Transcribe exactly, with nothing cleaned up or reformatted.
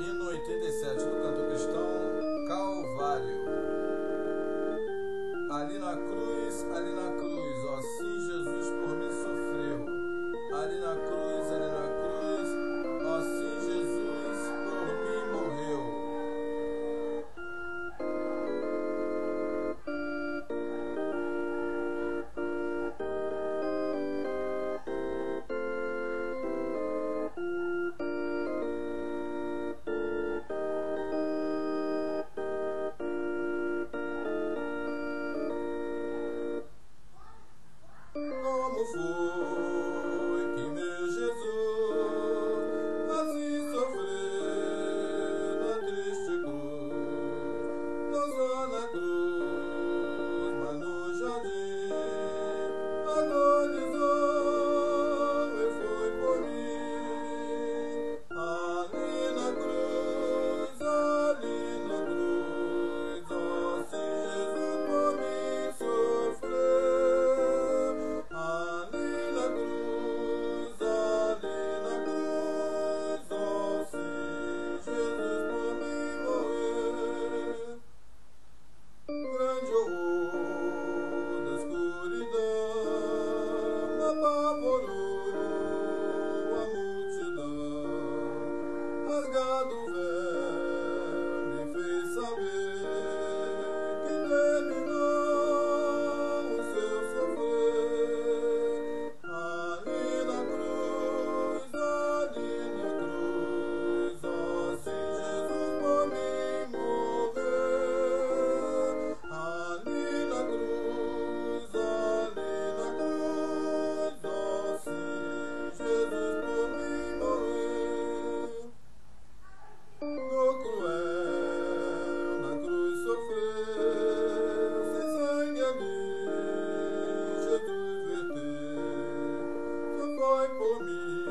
Hino oitenta e sete do canto cristão, Calvário. Ali na cruz, ali na cruz, ó sim, Jesus por mim sofreu. Ali na cruz, ali na cruz, ó sim, Jesus por mim morreu. Como foi que meu Jesus assim sofreu na triste cruz, não só na cruz, mas no jardim, agonizou e foi por mim. Ali na cruz, ali na cruz, ó sim, Jesus por mim sofreu. Rasgado o véu me fez saber que terminou o seu sofrer. Ali na cruz, ali na cruz, ó sim, Jesus por mim morreu. Ali na cruz, ali na cruz, ó sim, Jesus por mim morreu. No cruel, na cruz sofreu, sem sangue ali, Jesus verteu, só foi por mim.